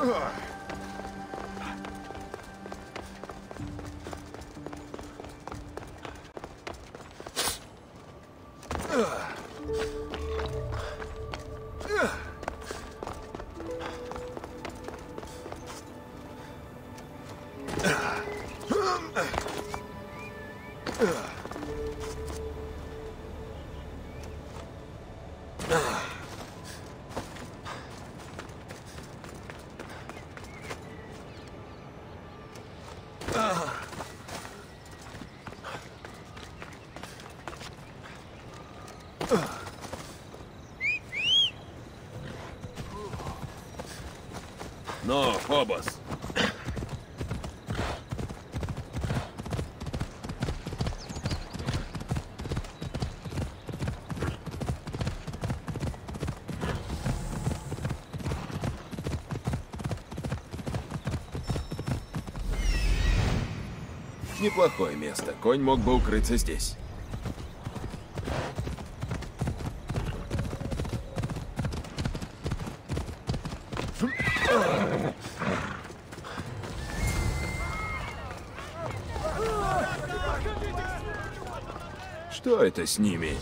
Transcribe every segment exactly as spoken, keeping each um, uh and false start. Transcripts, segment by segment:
Ну, Фобос. Неплохое место. Конь мог бы укрыться здесь. Что это с ними?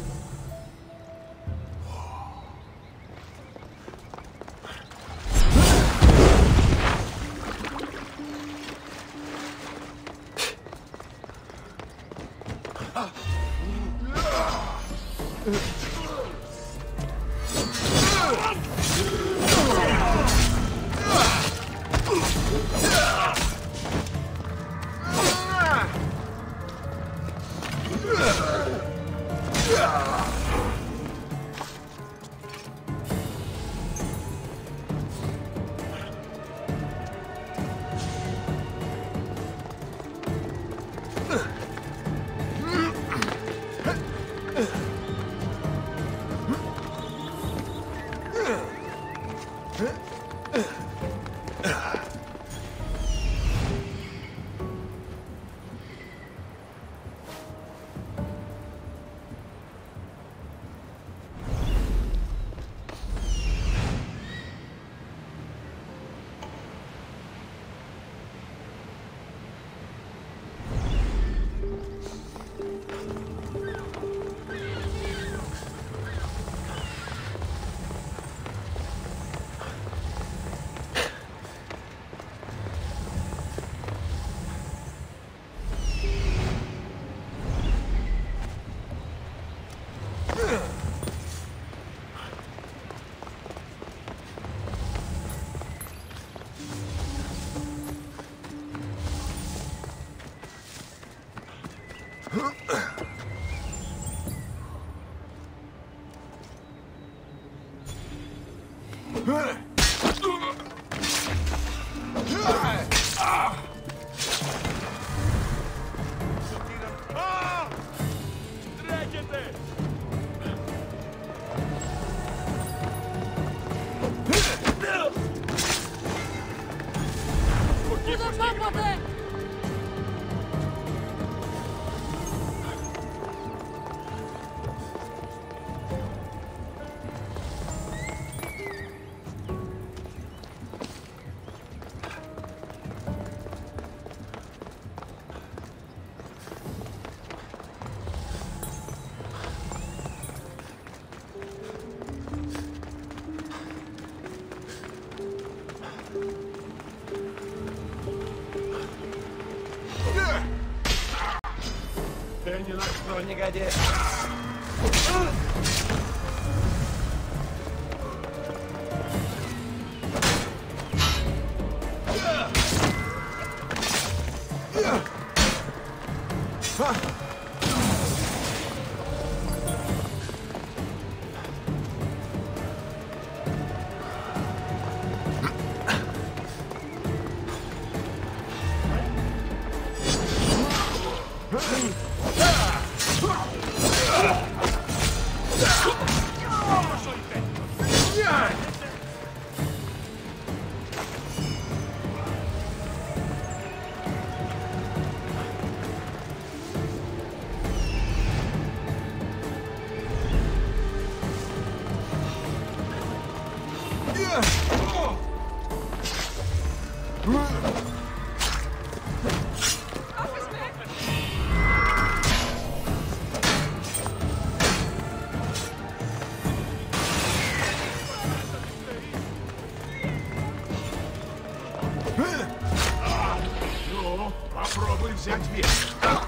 Ты ни на что не годишься. Ну, попробуй взять верх.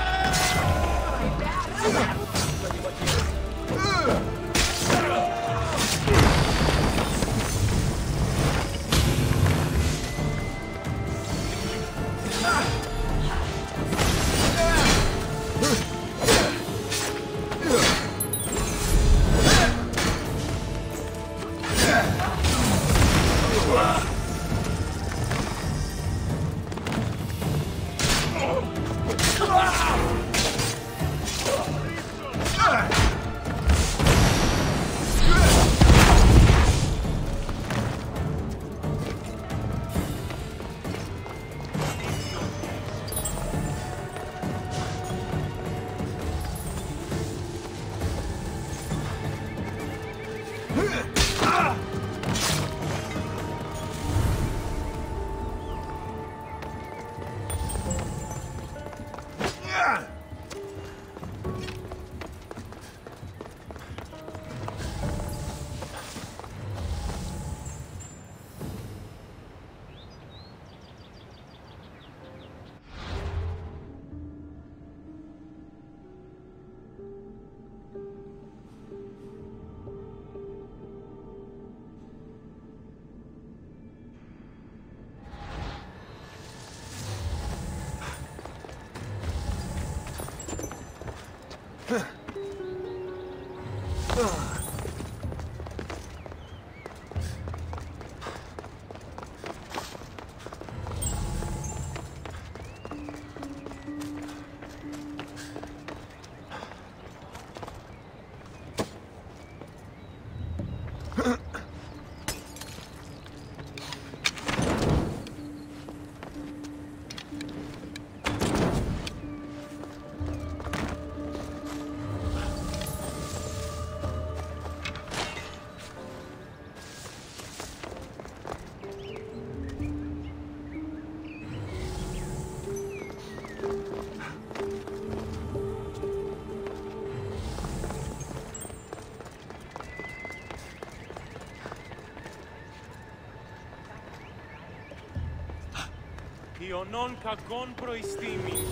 Ιωνών κακών προϊστήμην.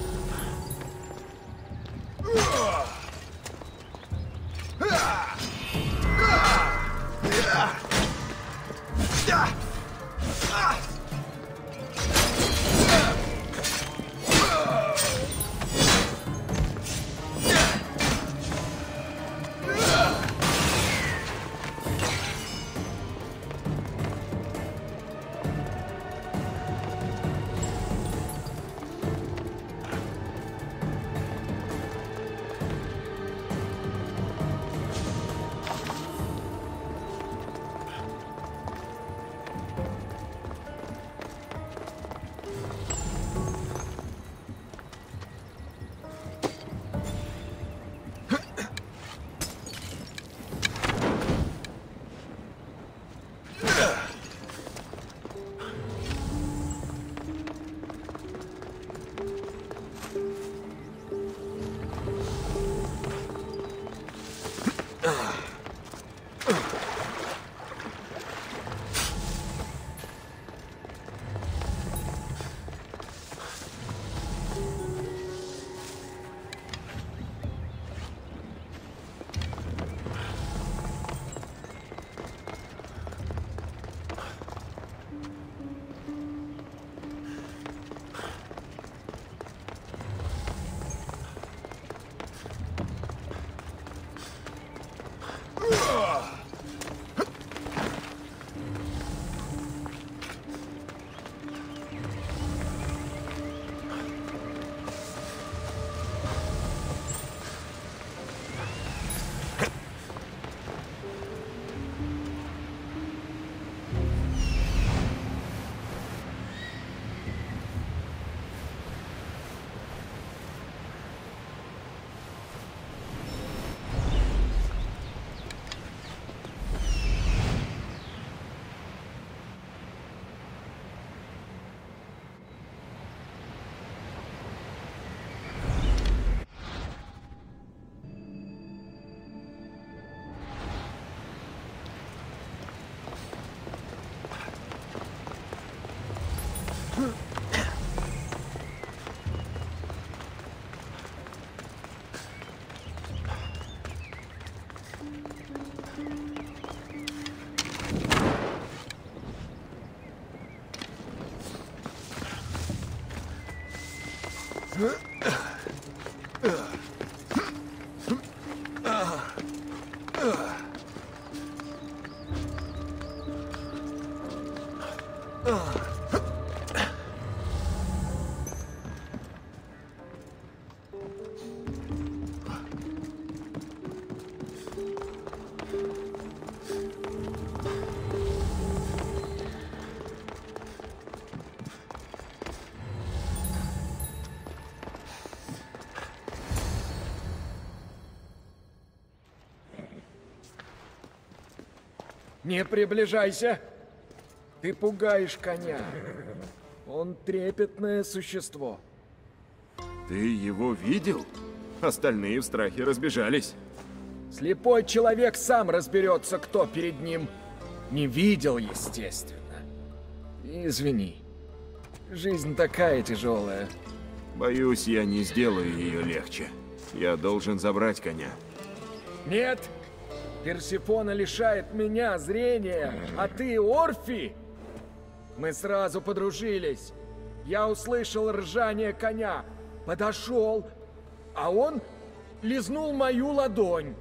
Не приближайся. Ты пугаешь коня. Он трепетное существо. Ты его видел? Остальные в страхе разбежались. Слепой человек сам разберется, кто перед ним. Не видел, естественно. Извини. Жизнь такая тяжелая. Боюсь, я не сделаю ее легче. Я должен забрать коня. Нет! Персефона лишает меня зрения, а ты Орфи? Мы сразу подружились. Я услышал ржание коня, подошел, а он лизнул мою ладонь.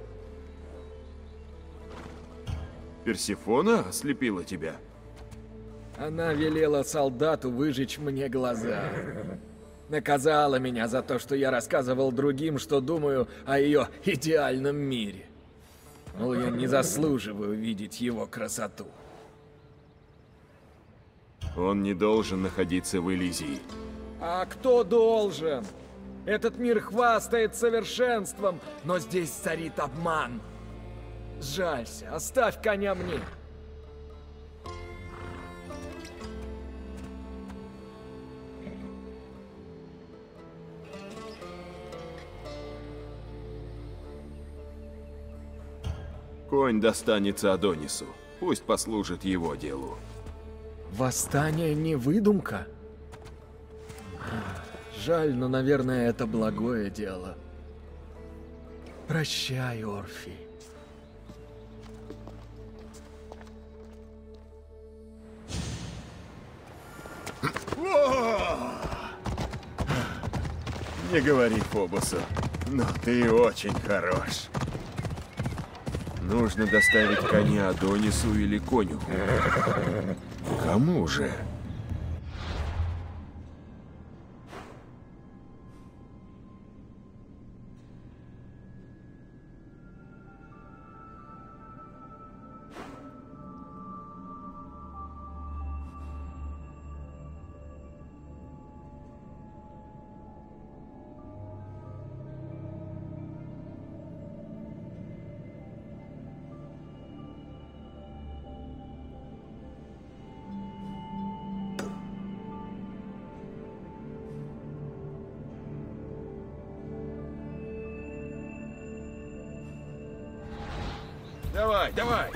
Персефона ослепила тебя? Она велела солдату выжечь мне глаза. Наказала меня за то, что я рассказывал другим, что думаю о ее идеальном мире. Мол, я не заслуживаю видеть его красоту. Он не должен находиться в Элизии. А кто должен? Этот мир хвастает совершенством, но здесь царит обман. Сжалься, оставь коня мне. Конь достанется Адонису. Пусть послужит его делу. Восстание не выдумка? Жаль, но, наверное, это благое дело. Прощай, Орфи. Не говори Фобосу, но ты очень хорош. Нужно доставить коня Адонису или конюху. Кому же? Давай, давай!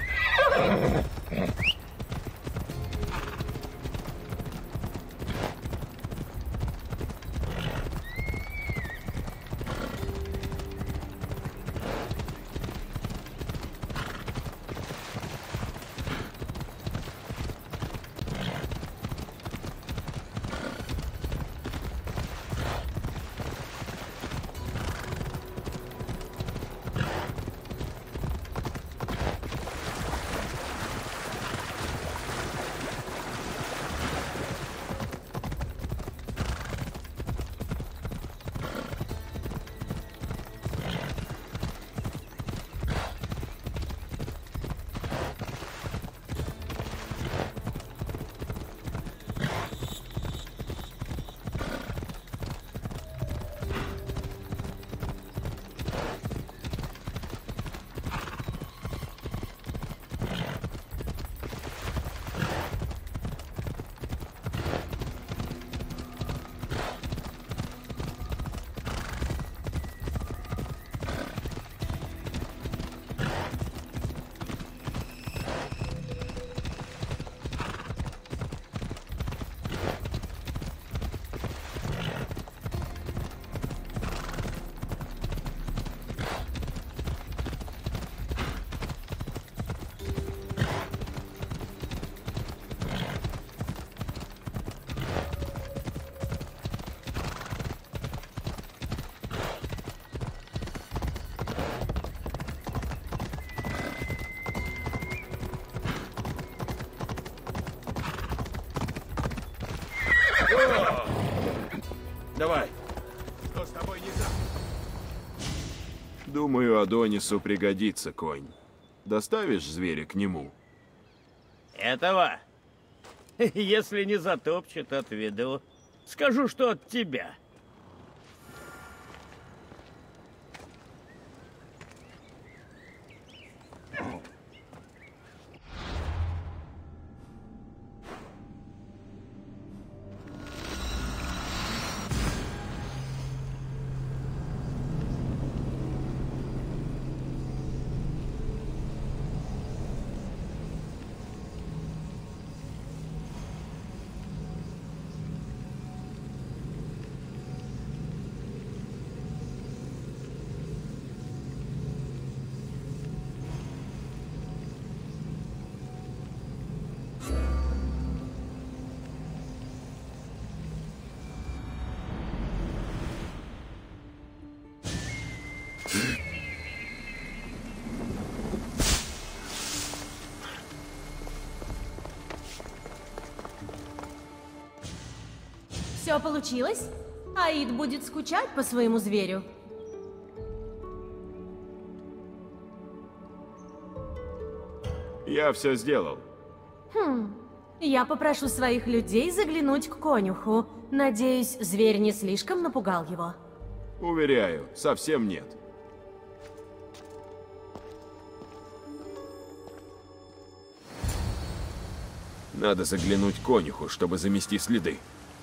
Давай. Что с тобой не так? Думаю, Адонису пригодится конь. Доставишь зверя к нему? Этого? Если не затопчет, отведу. Скажу, что от тебя. Все получилось? Аид будет скучать по своему зверю. Я все сделал. Хм. Я попрошу своих людей заглянуть к конюху. Надеюсь, зверь не слишком напугал его. Уверяю, совсем нет. Надо заглянуть к конюху, чтобы замести следы.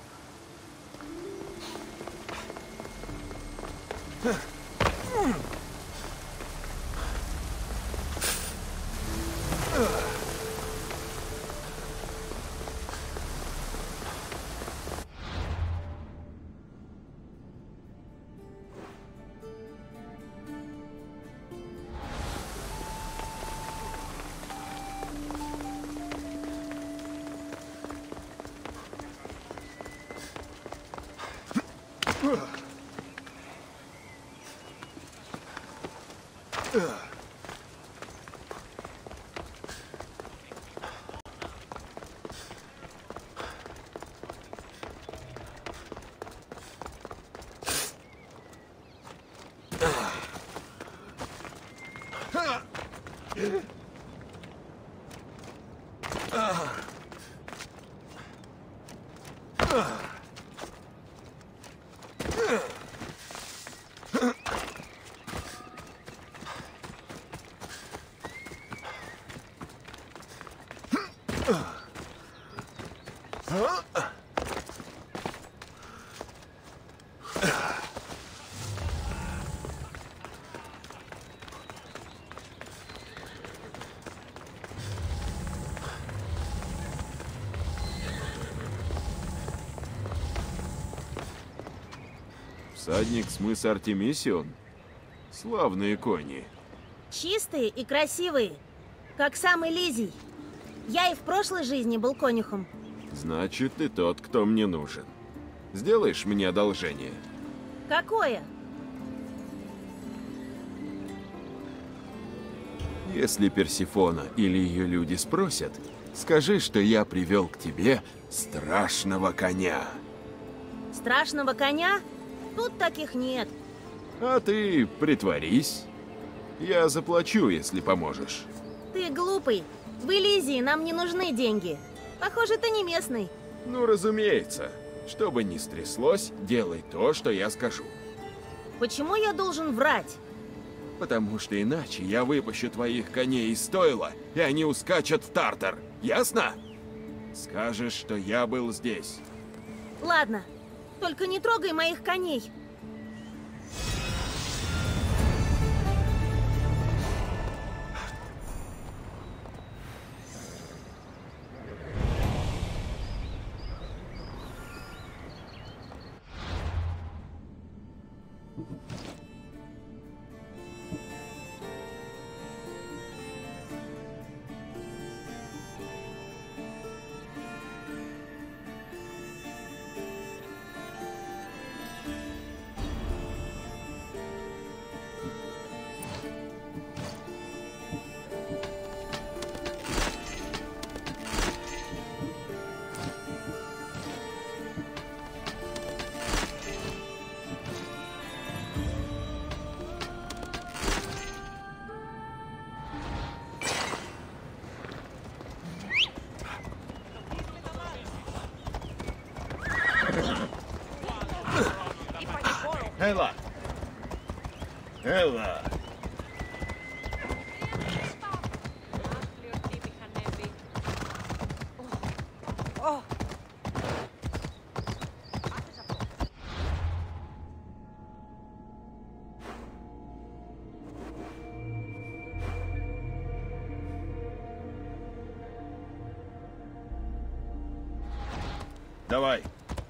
Всадник с мыса Артемисион? Славные кони. Чистые и красивые, как сам Элизий. Я и в прошлой жизни был конюхом. Значит, ты тот, кто мне нужен. Сделаешь мне одолжение? Какое? Если Персифона или ее люди спросят, скажи, что я привел к тебе страшного коня. Страшного коня? Тут таких нет. А ты притворись. Я заплачу, если поможешь. Ты глупый. В Элизии нам не нужны деньги. Похоже, ты не местный. Ну, разумеется. Что бы ни стряслось, делай то, что я скажу. Почему я должен врать? Потому что иначе я выпущу твоих коней из стойла, и они ускачут в Тартар. Ясно? Скажешь, что я был здесь. Ладно, только не трогай моих коней. Элла! Элла! Давай.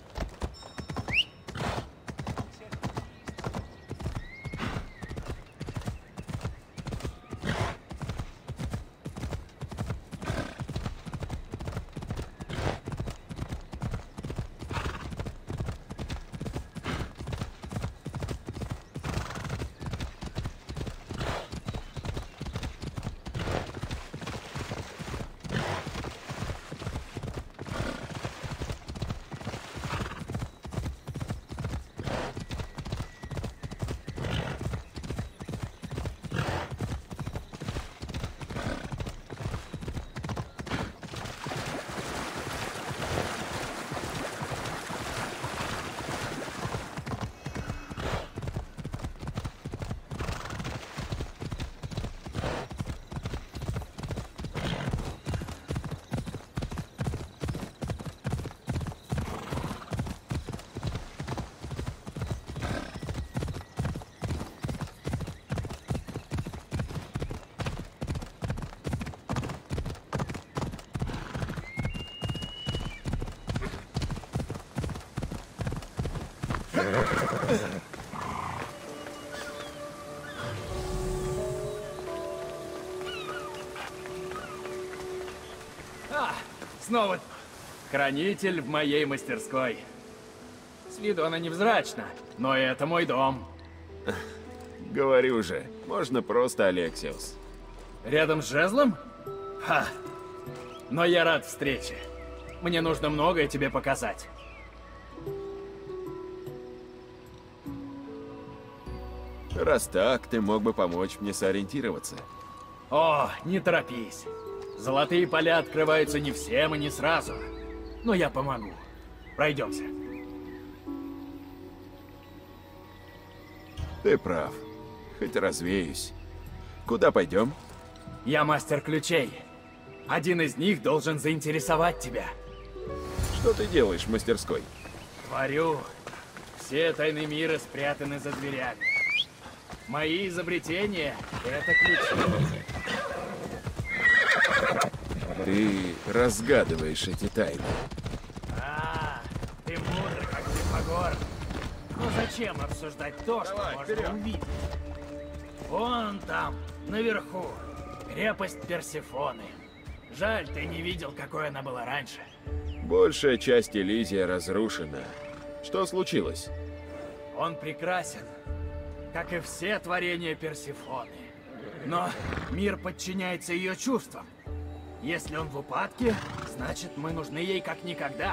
А, снова хранитель в моей мастерской. С виду она невзрачна, но это мой дом. Говорю же, можно просто Алексиус. Рядом с жезлом? Ха! Но я рад встрече. Мне нужно многое тебе показать. Раз так, ты мог бы помочь мне сориентироваться. О, не торопись. Золотые поля открываются не всем и не сразу. Но я помогу. Пройдемся. Ты прав. Хоть развеюсь. Куда пойдем? Я мастер ключей. Один из них должен заинтересовать тебя. Что ты делаешь в мастерской? Творю. Все тайны мира спрятаны за дверями. Мои изобретения — это ключи. Ты разгадываешь эти тайны. А, ты мудр, как Пифагор. Но зачем обсуждать то, что Давай, можно вперед. увидеть? Вон там, наверху, крепость Персефоны. Жаль, ты не видел, какой она была раньше. Большая часть Элизия разрушена. Что случилось? Он прекрасен, как и все творения Персефоны. Но мир подчиняется ее чувствам. Если он в упадке, значит, мы нужны ей как никогда.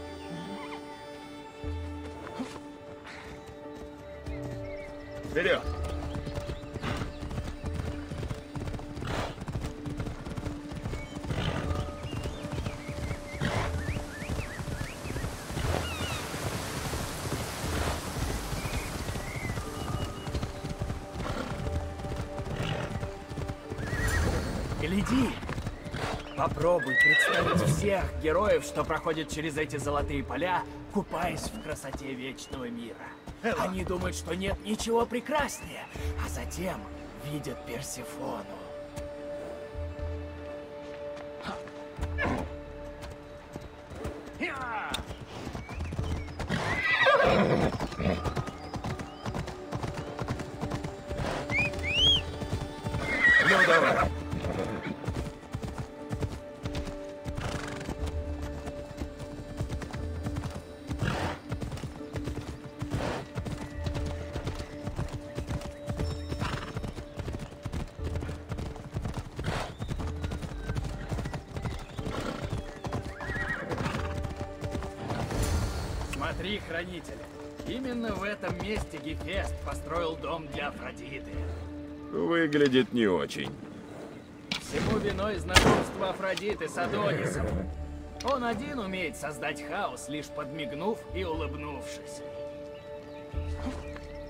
Вперед! Гляди! Попробуй представить всех героев, что проходят через эти золотые поля, купаясь в красоте вечного мира. Они думают, что нет ничего прекраснее, а затем видят Персефону. Я! Ну давай! Смотри, хранитель. Именно в этом месте Гефест построил дом для Афродиты. Выглядит не очень. Всему виной знакомство Афродиты с Адонисом. Он один умеет создать хаос, лишь подмигнув и улыбнувшись.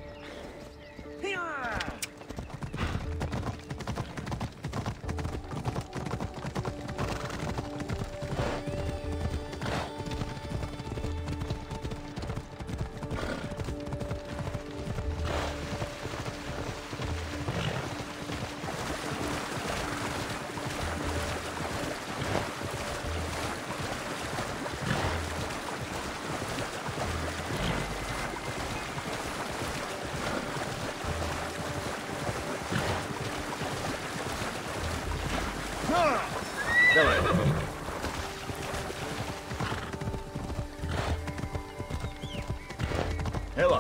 Эло,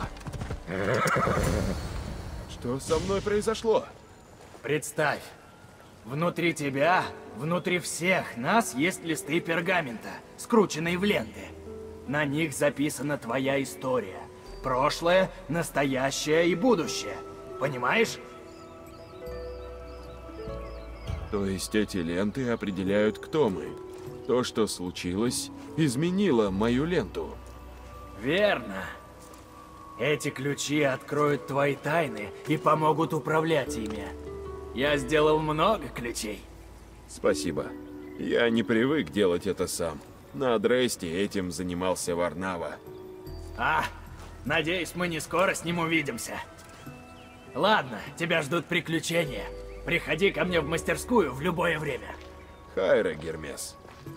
Что со мной произошло? представь, внутри тебя, внутри всех нас есть листы пергамента, скрученные в ленты. На них записана твоя история. Прошлое, настоящее и будущее. Понимаешь? То есть эти ленты определяют, кто мы. То, что случилось, изменило мою ленту. Верно. Эти ключи откроют твои тайны и помогут управлять ими. Я сделал много ключей. Спасибо. Я не привык делать это сам. На Адресте этим занимался Варнава. А, надеюсь, мы не скоро с ним увидимся. Ладно, тебя ждут приключения. Приходи ко мне в мастерскую в любое время. Хайра, Гермес.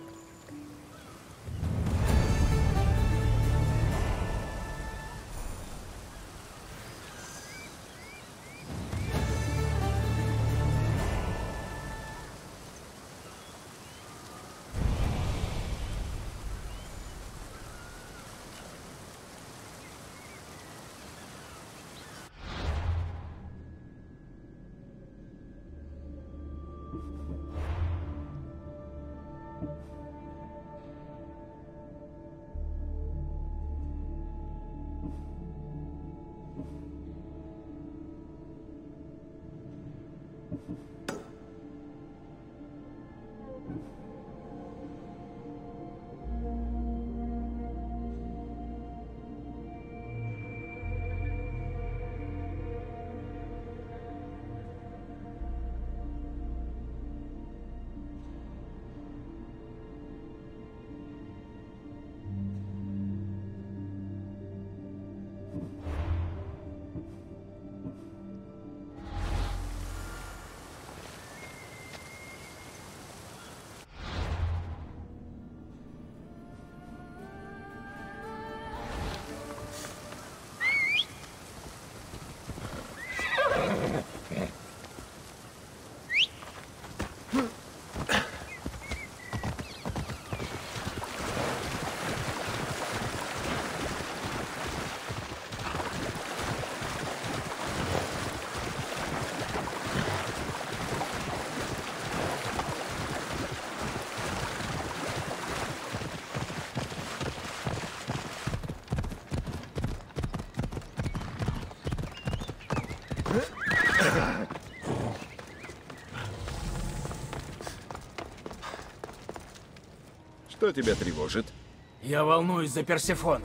Что тебя тревожит? Я волнуюсь за Персефону.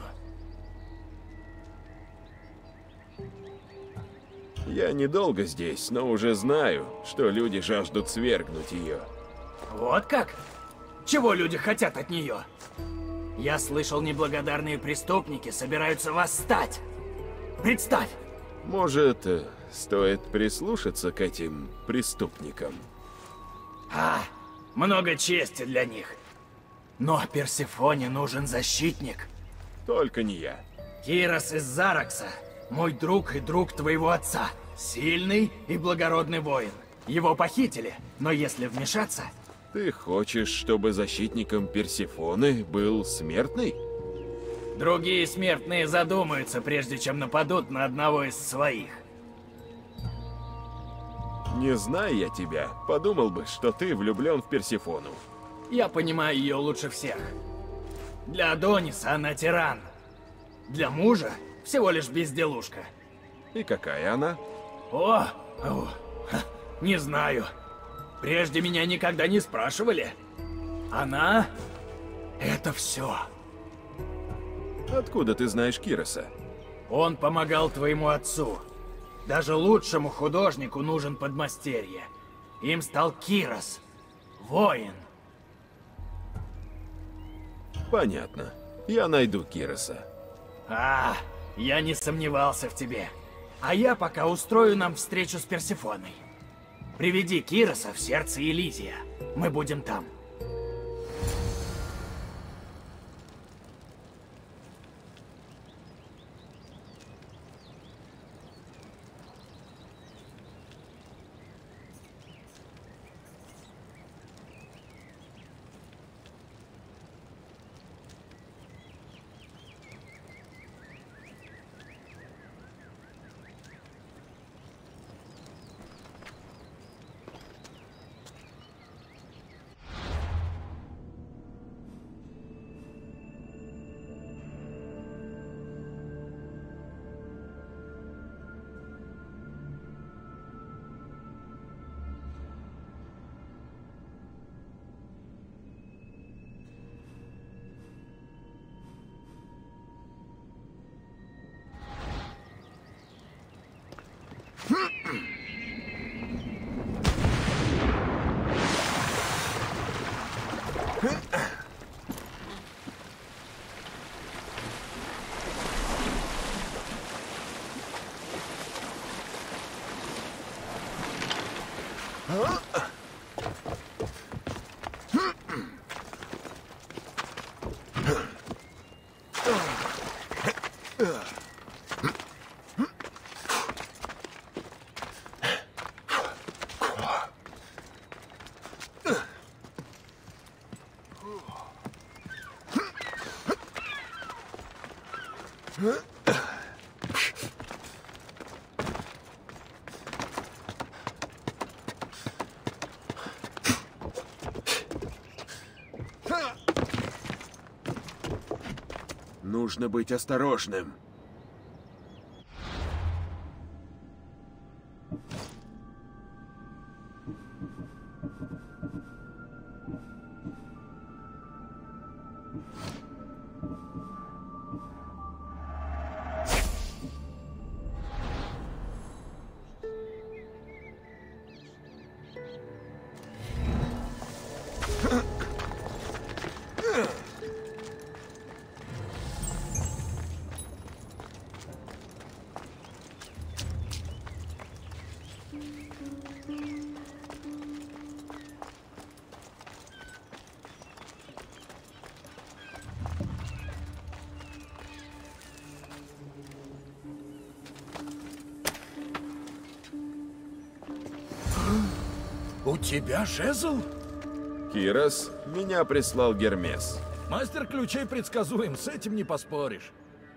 Я недолго здесь, но уже знаю, что люди жаждут свергнуть ее. Вот как? Чего люди хотят от нее? Я слышал, неблагодарные преступники собираются восстать. Представь! Может, э, стоит прислушаться к этим преступникам? А, много чести для них. Но Персефоне нужен защитник. Только не я. Кирос из Заракса, мой друг и друг твоего отца. Сильный и благородный воин. Его похитили, но если вмешаться... Ты хочешь, чтобы защитником Персефоны был смертный? Другие смертные задумаются, прежде чем нападут на одного из своих. Не зная я тебя, подумал бы, что ты влюблен в Персефону. Я понимаю ее лучше всех. Для Адониса она тиран. Для мужа всего лишь безделушка. И какая она? О, о ха, не знаю. Прежде меня никогда не спрашивали. Она — это все. Откуда ты знаешь Кироса? Он помогал твоему отцу. Даже лучшему художнику нужен подмастерье. Им стал Кирос. Воин. Понятно. Я найду Кироса. А, я не сомневался в тебе. А я пока устрою нам встречу с Персефоной. Приведи Кироса в сердце Элизия. Мы будем там. Нужно быть осторожным. У тебя жезл? Кирос, меня прислал Гермес. Мастер ключей предсказуем, с этим не поспоришь.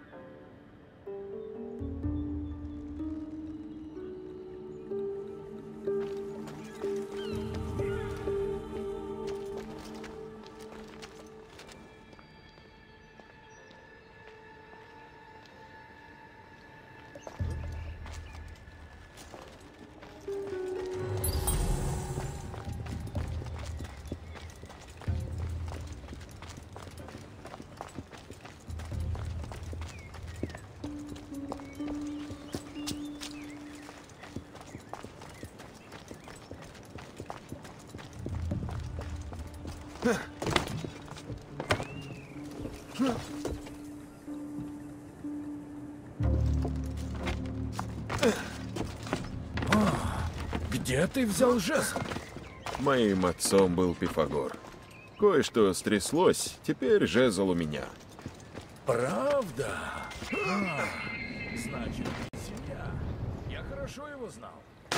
Где ты взял жезл? Моим отцом был Пифагор. Кое-что стряслось, теперь жезл у меня. Правда? А, значит, семья. Я хорошо его знал.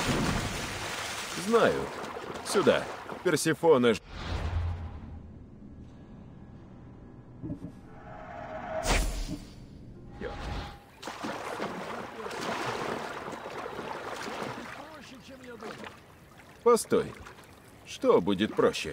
Знаю. Сюда. Персефона. ж- Проще, чем я думал. Постой. Что будет проще?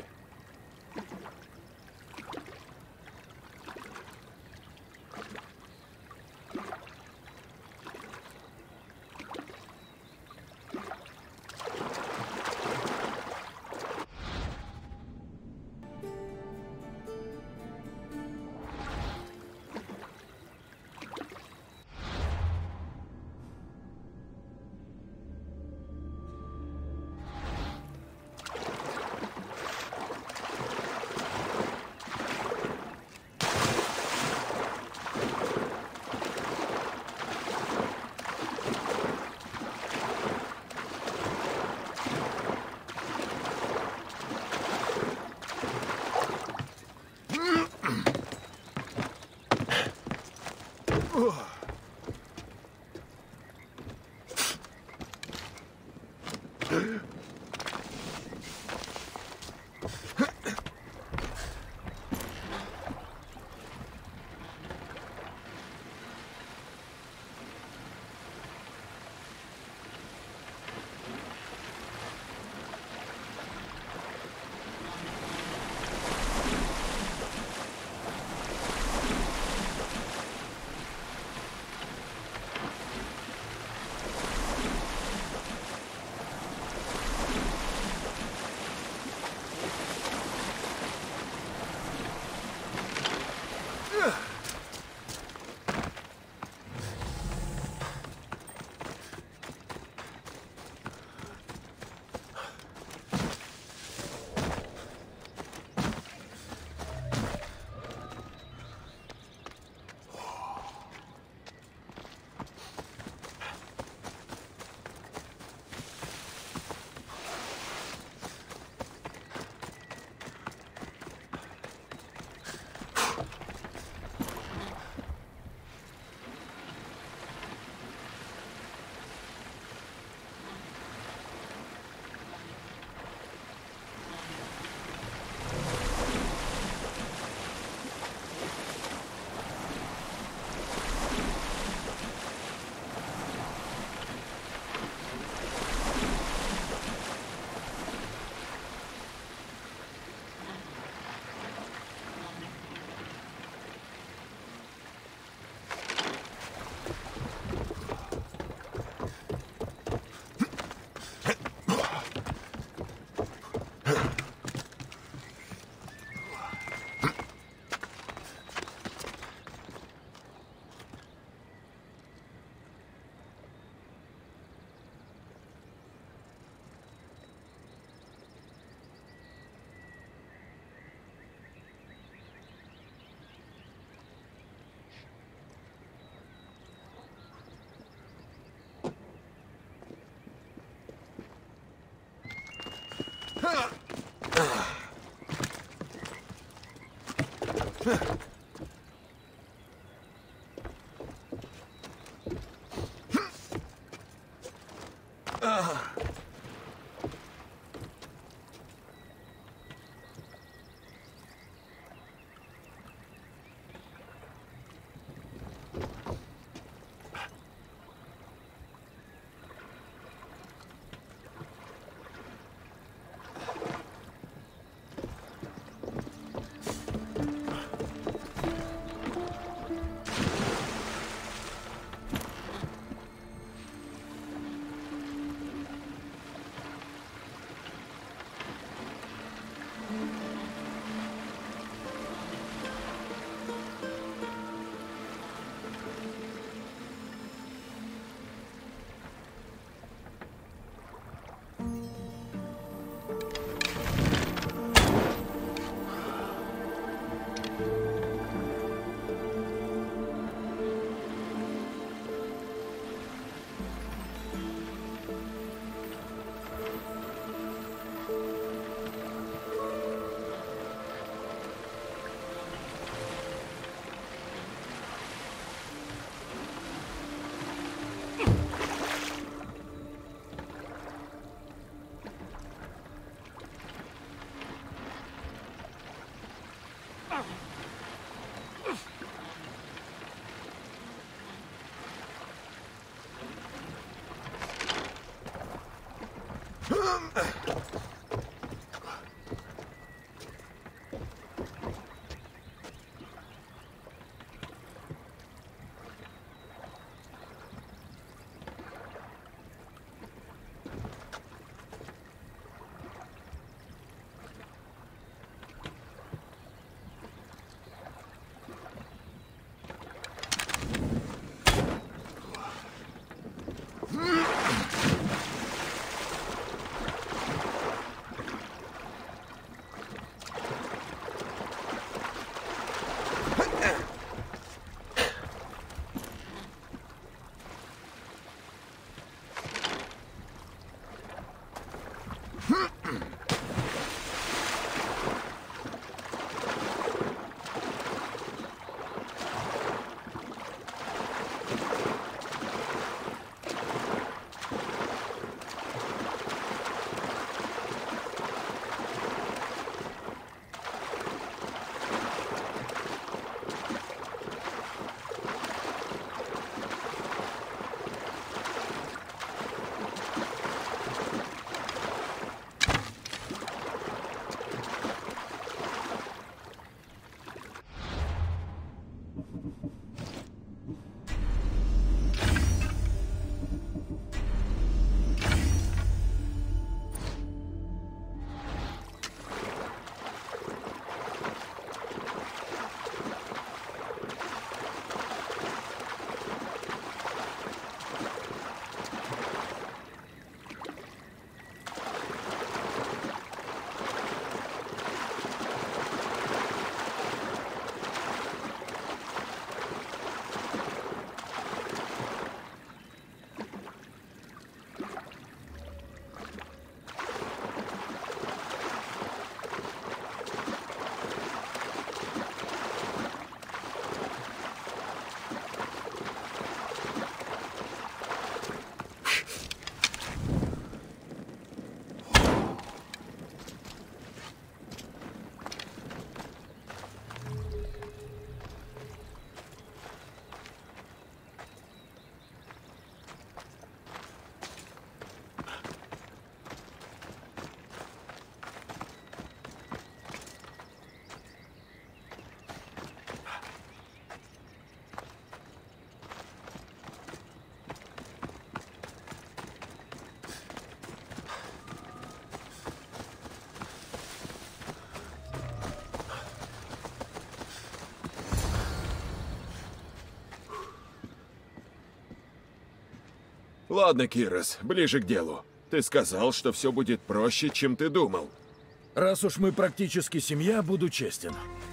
Ладно, Кирос, ближе к делу. Ты сказал, что все будет проще, чем ты думал. Раз уж мы практически семья, буду честен.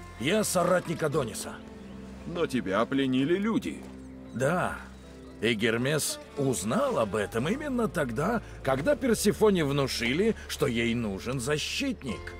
Я соратник Адониса. Но тебя пленили люди. Да. И Гермес узнал об этом именно тогда, когда Персефоне внушили, что ей нужен защитник.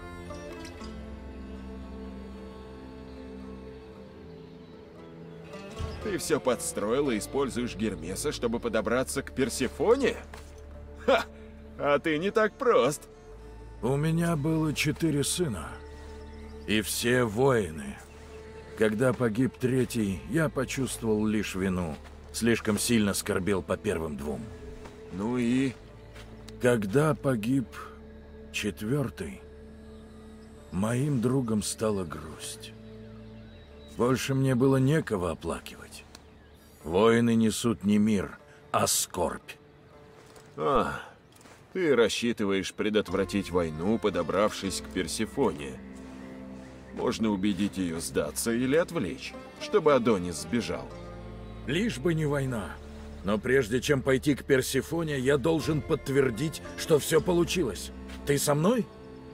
Ты все подстроил и используешь Гермеса, чтобы подобраться к Персефоне? Ха! А ты не так прост. У меня было четыре сына. И все воины. Когда погиб третий, я почувствовал лишь вину. Слишком сильно скорбел по первым двум. Ну и? Когда погиб четвертый, моим другом стала грусть. Больше мне было некого оплакивать. Воины несут не мир, а скорбь. А, ты рассчитываешь предотвратить войну, подобравшись к Персефоне. Можно убедить ее сдаться или отвлечь, чтобы Адонис сбежал. Лишь бы не война. Но прежде чем пойти к Персефоне, я должен подтвердить, что все получилось. Ты со мной?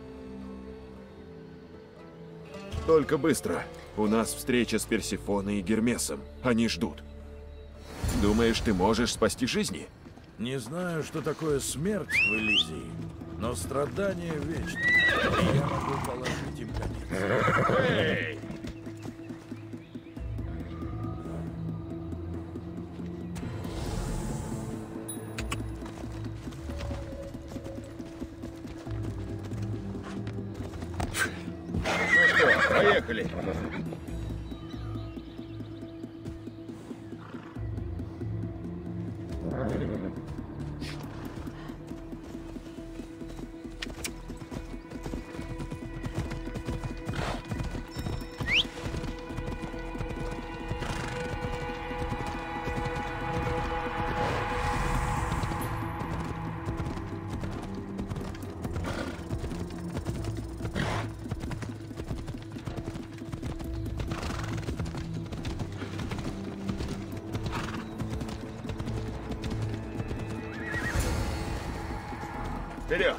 Только быстро. У нас встреча с Персефоной и Гермесом. Они ждут. Думаешь, ты можешь спасти жизни? Не знаю, что такое смерть в Элизии, но страдание вечно. И я могу положить им конец. Эй! Поехали! Вперед!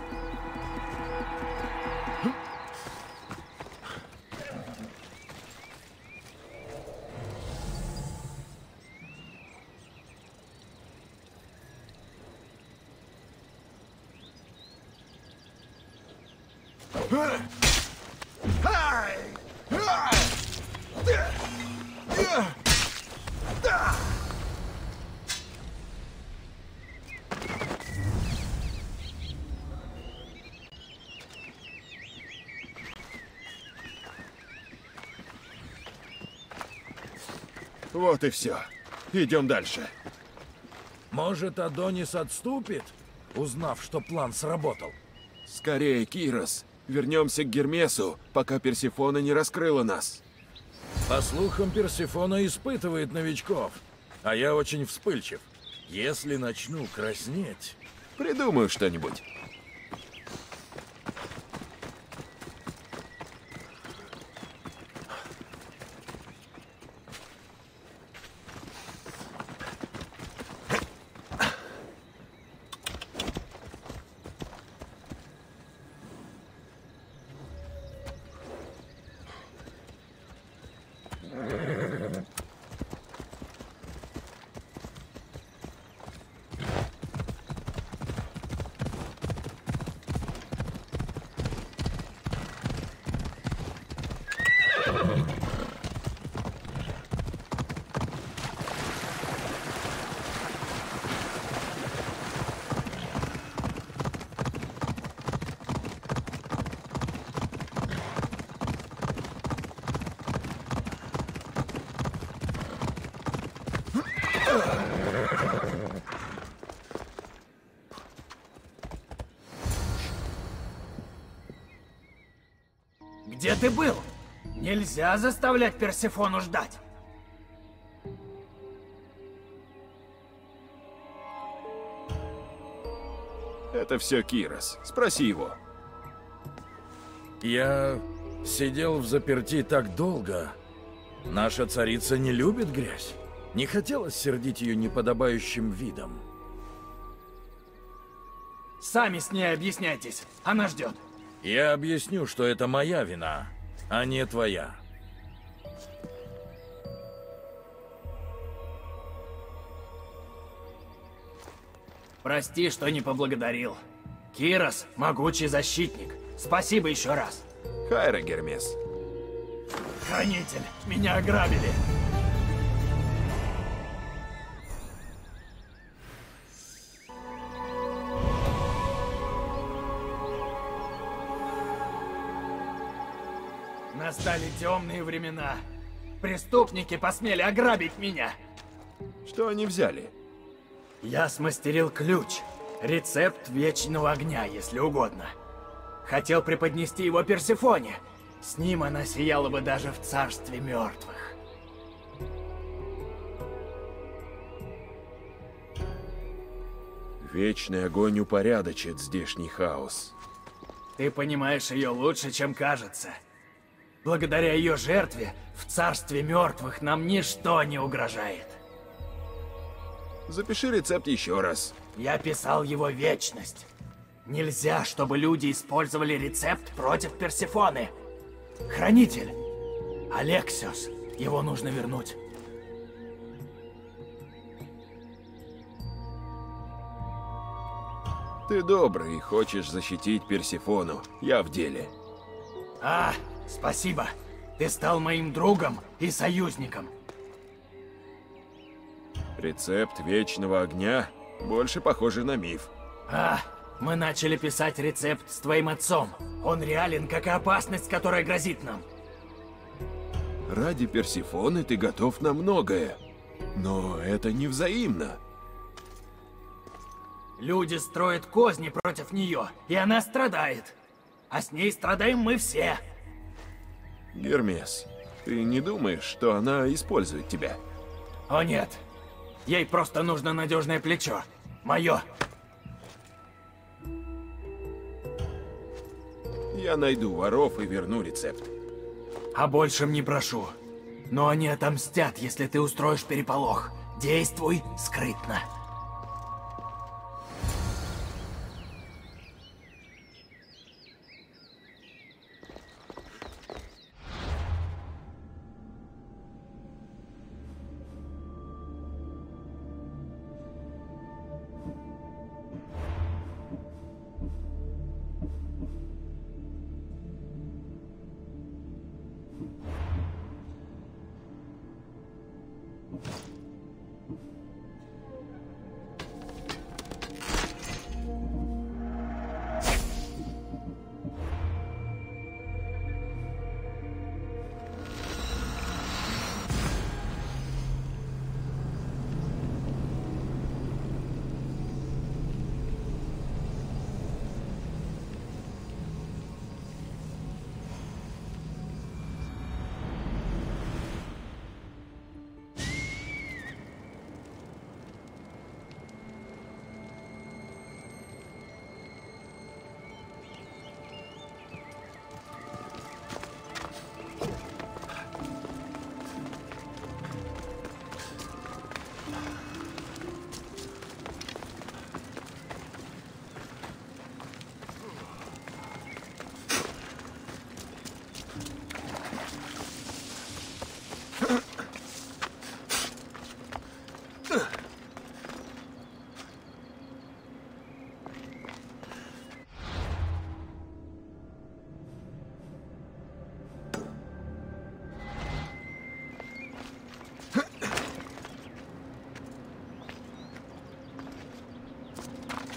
Вот и все. Идем дальше. Может, Адонис отступит, узнав, что план сработал? Скорее, Кирос. Вернемся к Гермесу, пока Персефона не раскрыла нас. По слухам, Персефона испытывает новичков, а я очень вспыльчив. Если начну краснеть... Придумаю что-нибудь. Где ты был? Нельзя заставлять Персефону ждать. Это все Кирос. Спроси его. Я сидел в заперти так долго. Наша царица не любит грязь. Не хотелось сердить ее неподобающим видом. Сами с ней объясняйтесь. Она ждет. Я объясню, что это моя вина, а не твоя. Прости, что не поблагодарил. Кирос — могучий защитник. Спасибо еще раз. Хайра, Гермес. Хранитель, меня ограбили. Настали темные времена. Преступники посмели ограбить меня. Что они взяли? Я смастерил ключ. Рецепт вечного огня, если угодно. Хотел преподнести его Персефоне. С ним она сияла бы даже в царстве мертвых. Вечный огонь упорядочит здешний хаос. Ты понимаешь ее лучше, чем кажется. Благодаря ее жертве в царстве мертвых нам ничто не угрожает. Запиши рецепт еще раз. Я писал его вечность. Нельзя, чтобы люди использовали рецепт против Персефоны. Хранитель. Алексиос. Его нужно вернуть. Ты добрый и хочешь защитить Персефону. Я в деле. А, спасибо. Ты стал моим другом и союзником. Рецепт вечного огня больше похожий на миф. А, мы начали писать рецепт с твоим отцом. Он реален, как и опасность, которая грозит нам. Ради Персефоны ты готов на многое. Но это не взаимно. Люди строят козни против нее, и она страдает. А с ней страдаем мы все. Гермес, ты не думаешь, что она использует тебя? О нет. Ей просто нужно надежное плечо. Мое. Я найду воров и верну рецепт. О большем не прошу. Но они отомстят, если ты устроишь переполох. Действуй скрытно.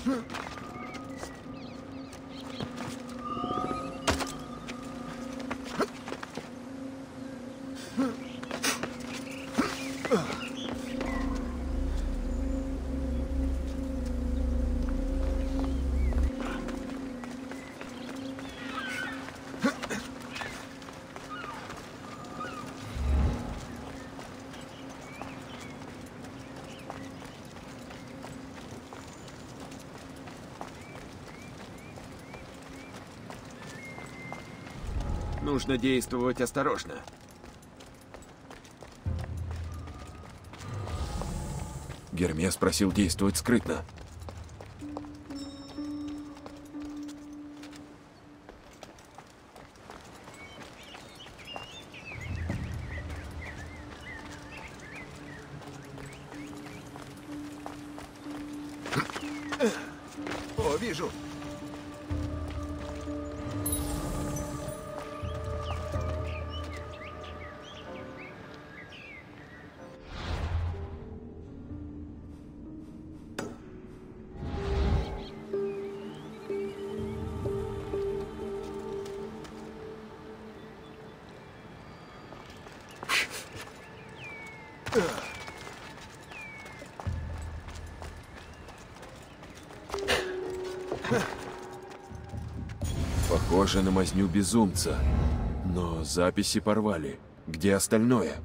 Нужно действовать осторожно. Гермес просил действовать скрытно. О, вижу. Похоже на мазню безумца. Но записи порвали. Где остальное?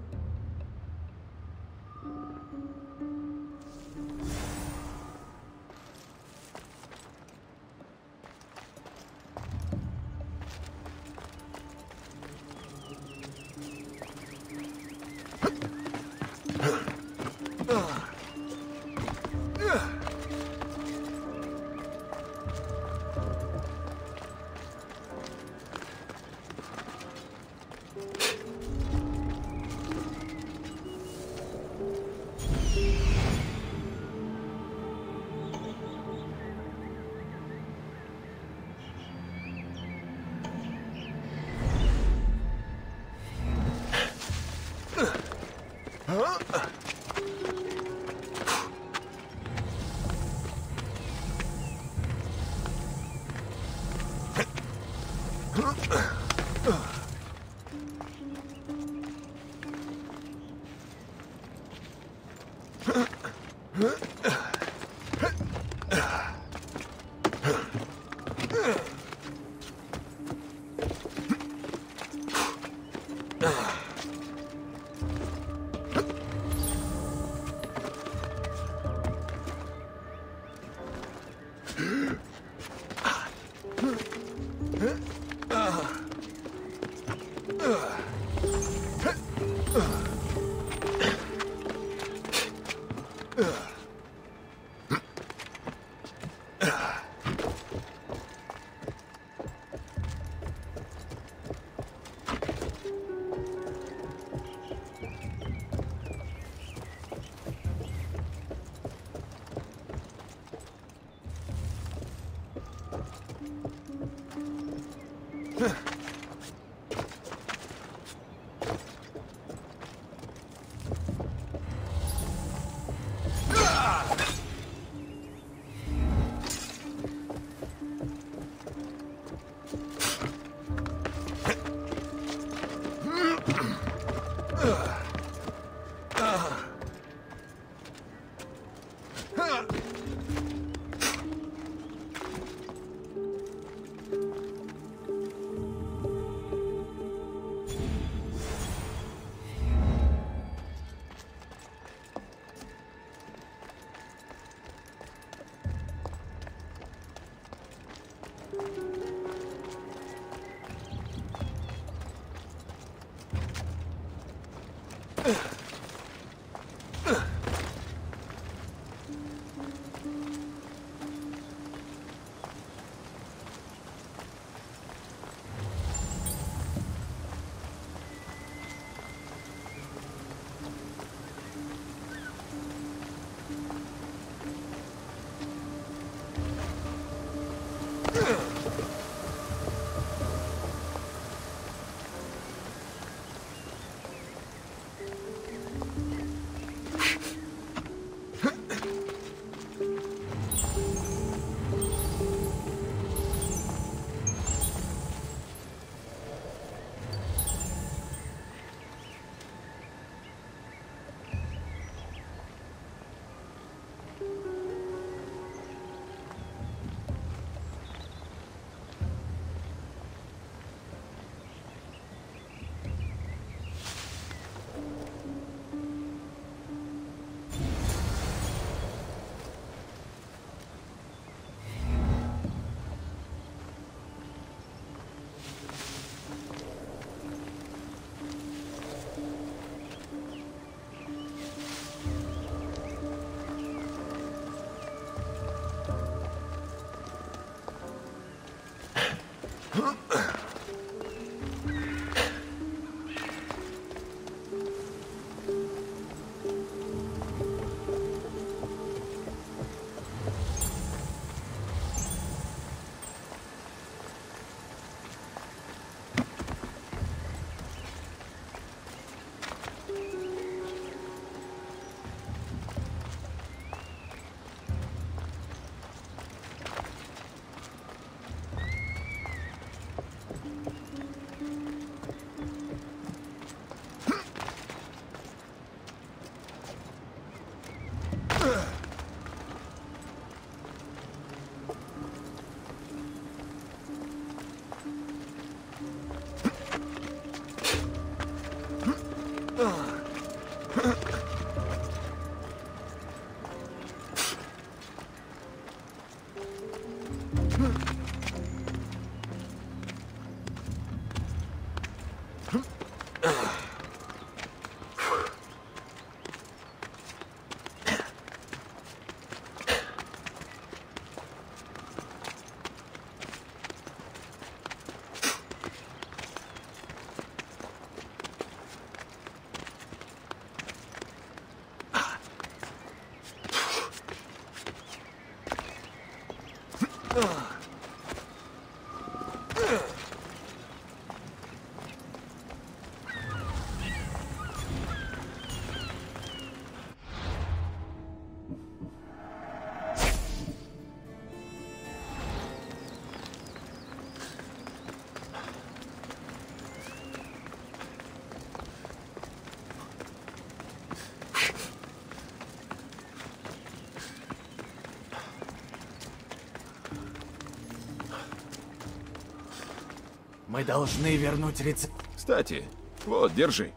Мы должны вернуть рецепт. Кстати, вот, держи.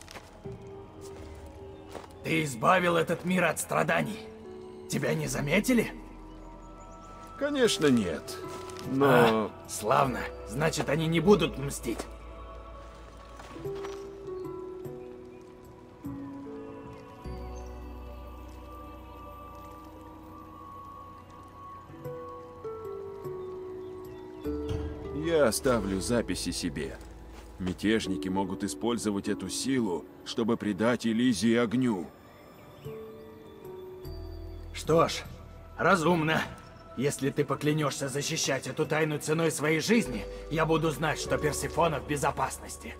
Ты избавил этот мир от страданий. Тебя не заметили? Конечно, нет. Но... А, славно. Значит, они не будут мстить. Я оставлю записи себе. Мятежники могут использовать эту силу, чтобы предать Элизии огню. Что ж, разумно. Если ты поклянешься защищать эту тайну ценой своей жизни, я буду знать, что Персефона в безопасности.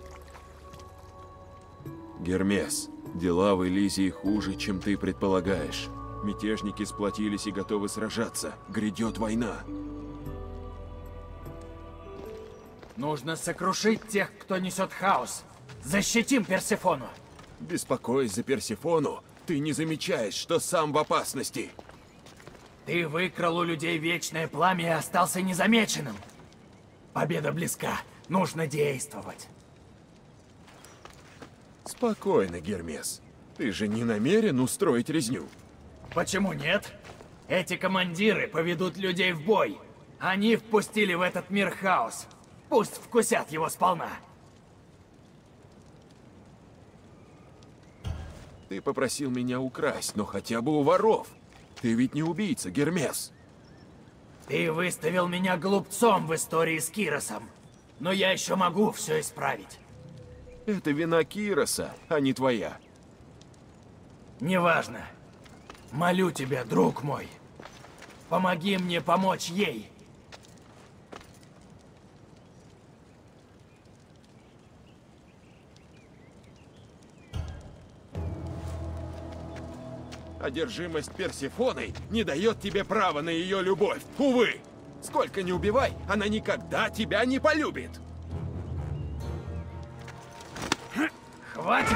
Гермес, дела в Элизии хуже, чем ты предполагаешь. Мятежники сплотились и готовы сражаться. Грядет война. Нужно сокрушить тех, кто несет хаос. Защитим Персефону. Беспокоясь за Персефону, ты не замечаешь, что сам в опасности. Ты выкрал у людей вечное пламя и остался незамеченным. Победа близка. Нужно действовать. Спокойно, Гермес. Ты же не намерен устроить резню? Почему нет? Эти командиры поведут людей в бой. Они впустили в этот мир хаос. Пусть вкусят его сполна. Ты попросил меня украсть, но хотя бы у воров. Ты ведь не убийца, Гермес. Ты выставил меня глупцом в истории с Киросом. Но я еще могу все исправить. Это вина Кироса, а не твоя. Неважно. Молю тебя, друг мой. Помоги мне помочь ей. Одержимость Персефоной не дает тебе права на ее любовь. Увы! Сколько ни убивай, она никогда тебя не полюбит. Хватит!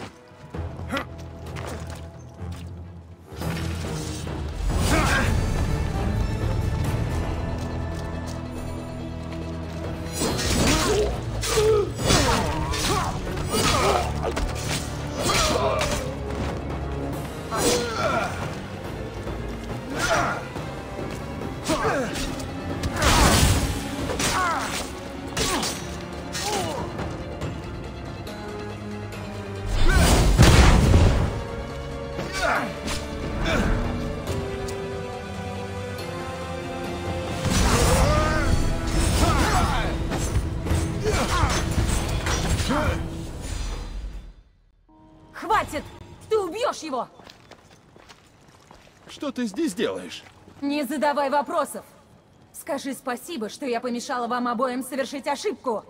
Хватит! Ты убьешь его! Что ты здесь делаешь? Не задавай вопросов! Скажи спасибо, что я помешала вам обоим совершить ошибку!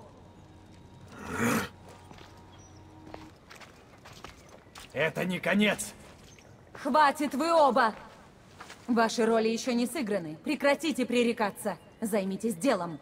Это не конец! Хватит вы оба! Ваши роли еще не сыграны. Прекратите пререкаться. Займитесь делом.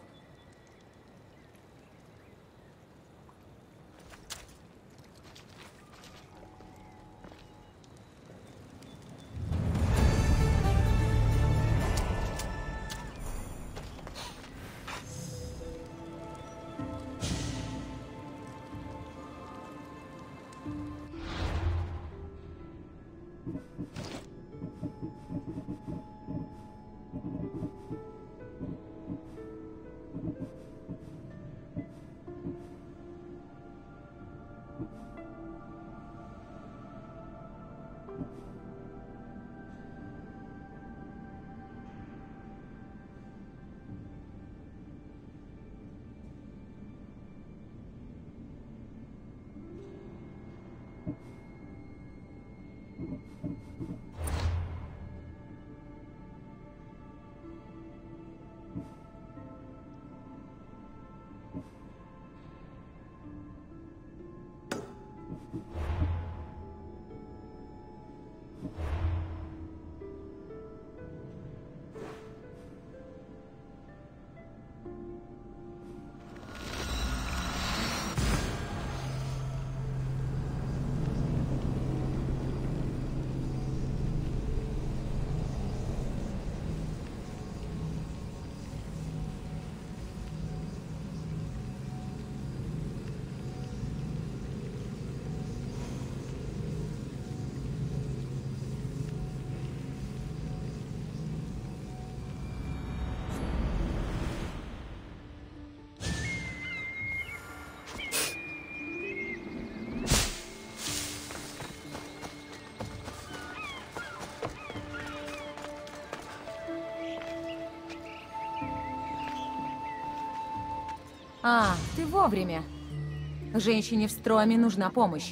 А, ты вовремя. Женщине в Строме нужна помощь.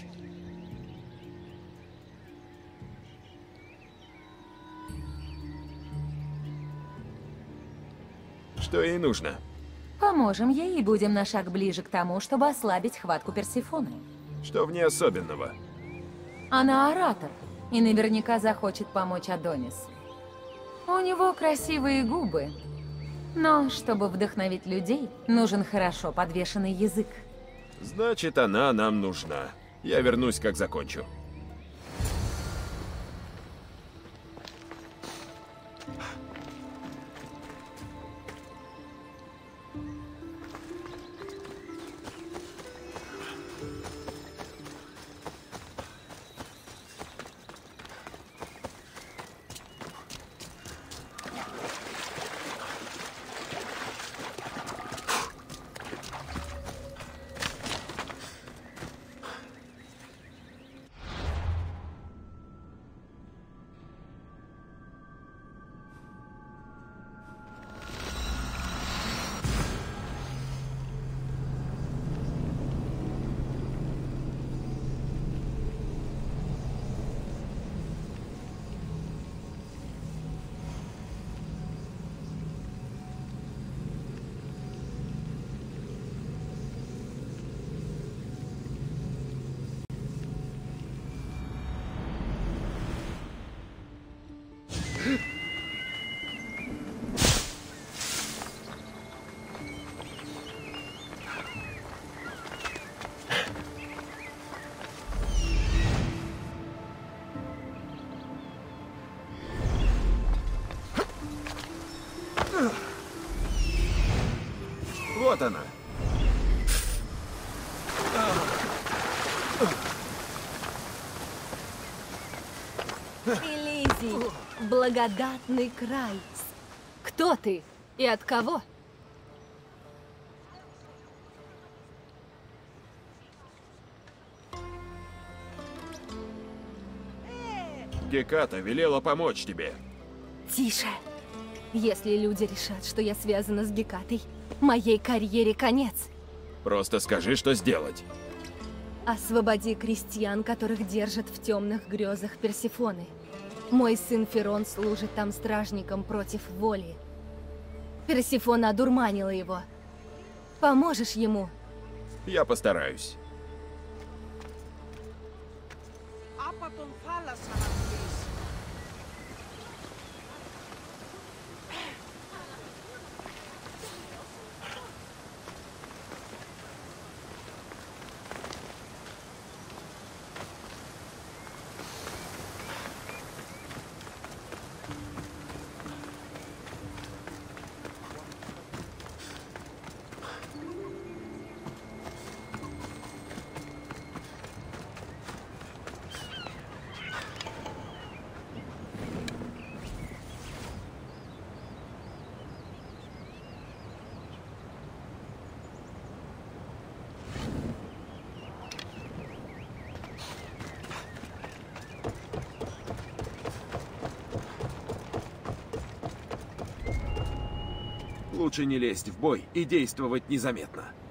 Что ей нужно? Поможем ей и будем на шаг ближе к тому, чтобы ослабить хватку Персефоны. Что в ней особенного? Она оратор, и наверняка захочет помочь Адонис. У него красивые губы, но чтобы вдохновить людей, нужен хорошо подвешенный язык. Значит, она нам нужна. Я вернусь, как закончу. Вот она. Элизий, благодатный край. Кто ты и от кого? Геката велела помочь тебе. Тише. Если люди решат, что я связана с Гекатой, моей карьере конец. Просто скажи, что сделать. Освободи крестьян, которых держат в темных грезах Персефоны. Мой сын Ферон служит там стражником против воли. Персефона одурманила его. Поможешь ему? Я постараюсь. Лучше не лезть в бой и действовать незаметно.